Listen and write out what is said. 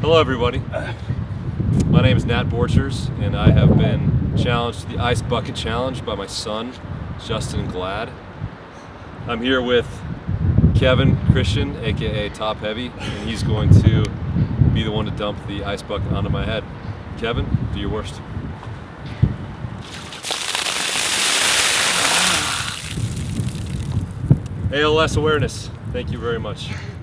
Hello everybody, my name is Nat Borchers and I have been challenged to the Ice Bucket Challenge by my son, Justen Glad. I'm here with Kevin Christian, aka Top Heavy, and he's going to be the one to dump the ice bucket onto my head. Kevin, do your worst. ALS awareness, thank you very much.